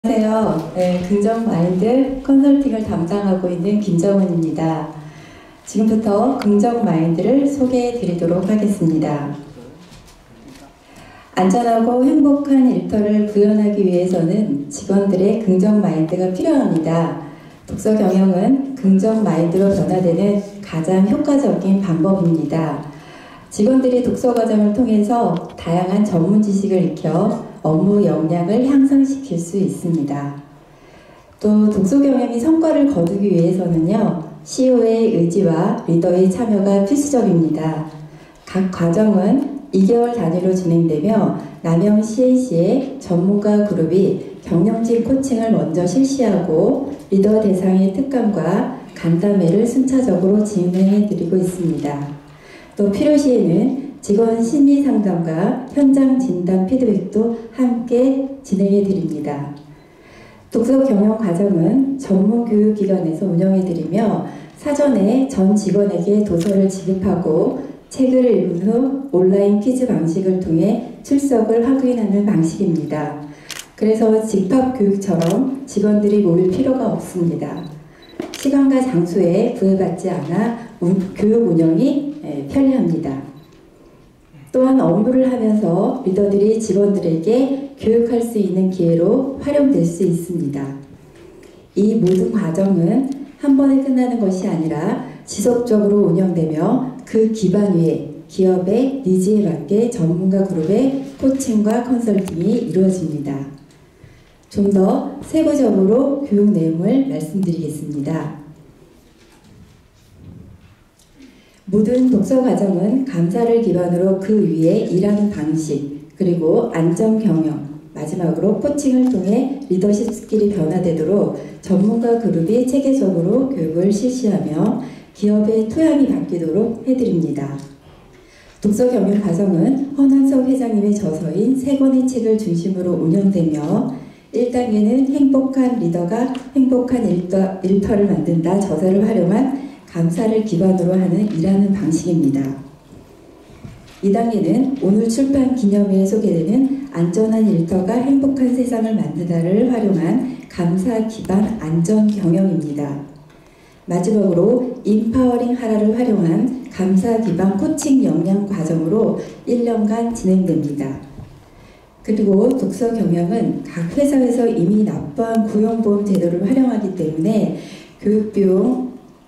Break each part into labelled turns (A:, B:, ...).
A: 안녕하세요. 네, 긍정 마인드 컨설팅을 담당하고 있는 김정은입니다. 지금부터 긍정 마인드를 소개해 드리도록 하겠습니다. 안전하고 행복한 일터를 구현하기 위해서는 직원들의 긍정 마인드가 필요합니다. 독서 경영은 긍정 마인드로 변화되는 가장 효과적인 방법입니다. 직원들이 독서 과정을 통해서 다양한 전문 지식을 익혀 업무 역량을 향상시킬 수 있습니다. 또 독서 경영이 성과를 거두기 위해서는요, CEO의 의지와 리더의 참여가 필수적입니다. 각 과정은 2개월 단위로 진행되며 남영 CNC의 전문가 그룹이 경영진 코칭을 먼저 실시하고 리더 대상의 특강과 간담회를 순차적으로 진행해 드리고 있습니다. 또 필요시에는 직원 심리 상담과 현장 진단 피드백도 함께 진행해 드립니다. 독서 경영 과정은 전문 교육기관에서 운영해 드리며 사전에 전 직원에게 도서를 지급하고 책을 읽은 후 온라인 퀴즈 방식을 통해 출석을 확인하는 방식입니다. 그래서 집합 교육처럼 직원들이 모일 필요가 없습니다. 시간과 장소에 구애받지 않아 교육 운영이 편리합니다. 또한 업무를 하면서 리더들이 직원들에게 교육할 수 있는 기회로 활용될 수 있습니다. 이 모든 과정은 한 번에 끝나는 것이 아니라 지속적으로 운영되며 그 기반 위에 기업의 니즈에 맞게 전문가 그룹의 코칭과 컨설팅이 이루어집니다. 좀 더 세부적으로 교육 내용을 말씀드리겠습니다. 모든 독서 과정은 감사를 기반으로 그 위에 일하는 방식, 그리고 안전 경영, 마지막으로 코칭을 통해 리더십 스킬이 변화되도록 전문가 그룹이 체계적으로 교육을 실시하며 기업의 토양이 바뀌도록 해드립니다. 독서 경영 과정은 허난석 회장님의 저서인 3권의 책을 중심으로 운영되며 1단계는 행복한 리더가 행복한 일터를 만든다 저서를 활용한 감사를 기반으로 하는 일하는 방식입니다. 2단계는 오늘 출판 기념회에 소개되는 안전한 일터가 행복한 세상을 만든다를 활용한 감사 기반 안전 경영입니다. 마지막으로 인파워링 하라를 활용한 감사 기반 코칭 역량 과정으로 1년간 진행됩니다. 그리고 독서 경영은 각 회사에서 이미 납부한 고용보험 제도를 활용하기 때문에 교육비용을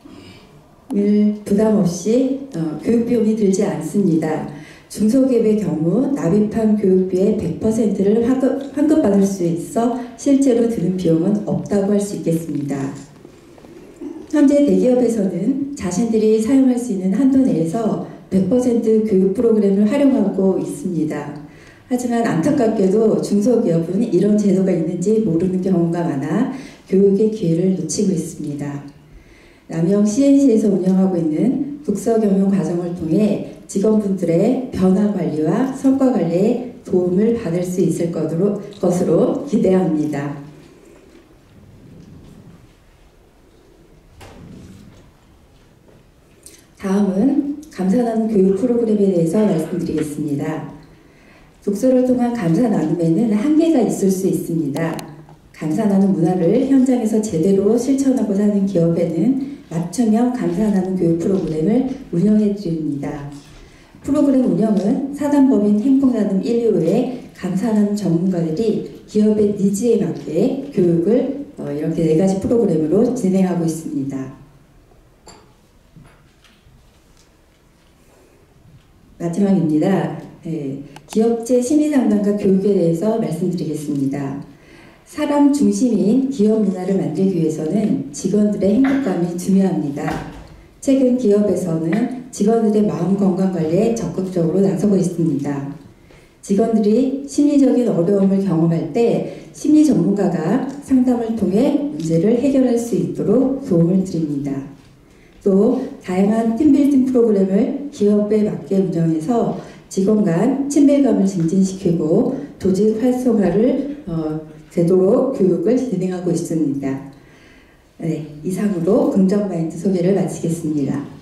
A: 부담 없이 교육비용이 들지 않습니다. 중소기업의 경우 납입한 교육비의 100%를 환급받을 수 있어 실제로 드는 비용은 없다고 할 수 있겠습니다. 현재 대기업에서는 자신들이 사용할 수 있는 한도 내에서 100% 교육 프로그램을 활용하고 있습니다. 하지만 안타깝게도 중소기업은 이런 제도가 있는지 모르는 경우가 많아 교육의 기회를 놓치고 있습니다. 남영 CNC에서 운영하고 있는 독서 경영 과정을 통해 직원분들의 변화 관리와 성과 관리에 도움을 받을 수 있을 것으로 기대합니다. 다음은 감사 나눔 교육 프로그램에 대해서 말씀드리겠습니다. 독서를 통한 감사 나눔에는 한계가 있을 수 있습니다. 감사 나눔 문화를 현장에서 제대로 실천하고자 하는 기업에는 맞춤형 감사 나눔 교육 프로그램을 운영해 드립니다. 프로그램 운영은 사단법인 행복나눔 125의 감사 나눔 전문가들이 기업의 니즈에 맞게 교육을 이렇게 4가지 프로그램으로 진행하고 있습니다. 마지막입니다. 기업체 심리상담과 교육에 대해서 말씀드리겠습니다. 사람 중심인 기업 문화를 만들기 위해서는 직원들의 행복감이 중요합니다. 최근 기업에서는 직원들의 마음 건강 관리에 적극적으로 나서고 있습니다. 직원들이 심리적인 어려움을 경험할 때 심리 전문가가 상담을 통해 문제를 해결할 수 있도록 도움을 드립니다. 또 다양한 팀빌딩 프로그램을 기업에 맞게 운영해서 직원 간 친밀감을 증진시키고 조직 활성화를 되도록 교육을 진행하고 있습니다. 네, 이상으로 긍정 마인드 소개를 마치겠습니다.